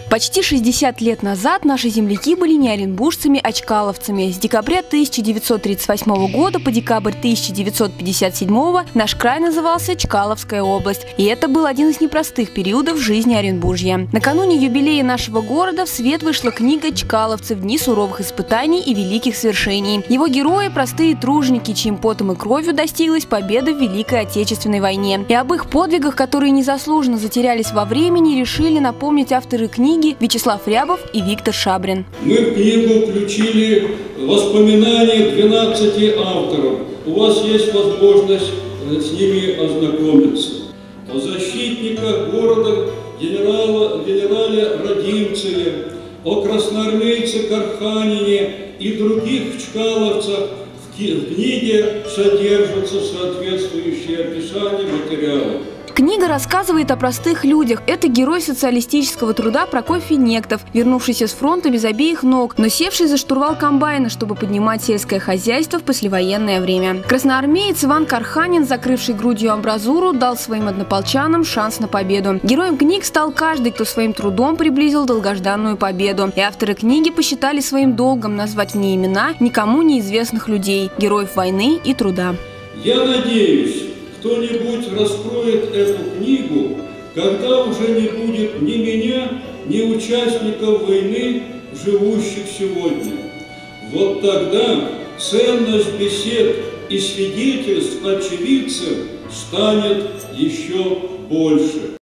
Почти 60 лет назад наши земляки были не оренбуржцами, а чкаловцами. С декабря 1938 года по декабрь 1957 наш край назывался Чкаловская область. И это был один из непростых периодов в жизни Оренбуржья. Накануне юбилея нашего города в свет вышла книга «Чкаловцы. В дни суровых испытаний и великих свершений». Его герои – простые труженики, чьим потом и кровью достиглась победа в Великой Отечественной войне. И об их подвигах, которые незаслуженно затерялись во времени, решили напомнить авторы книги Вячеслав Рябов и Виктор Шабрин. Мы в книгу включили воспоминания 12 авторов. У вас есть возможность с ними ознакомиться. О защитниках города генерале Родимцеве, о красноармейце Карханине и других чкаловцах в книге содержатся соответствующие описания материалов. Книга рассказывает о простых людях. Это герой социалистического труда Прокофий Нектов, вернувшийся с фронта без обеих ног, но севший за штурвал комбайна, чтобы поднимать сельское хозяйство в послевоенное время. Красноармеец Иван Карханин, закрывший грудью амбразуру, дал своим однополчанам шанс на победу. Героем книг стал каждый, кто своим трудом приблизил долгожданную победу. И авторы книги посчитали своим долгом назвать в ней имена никому неизвестных людей, героев войны и труда. Я надеюсь, кто-нибудь раскроет эту книгу, когда уже не будет ни меня, ни участников войны, живущих сегодня. Вот тогда ценность бесед и свидетельств очевидцев станет еще больше.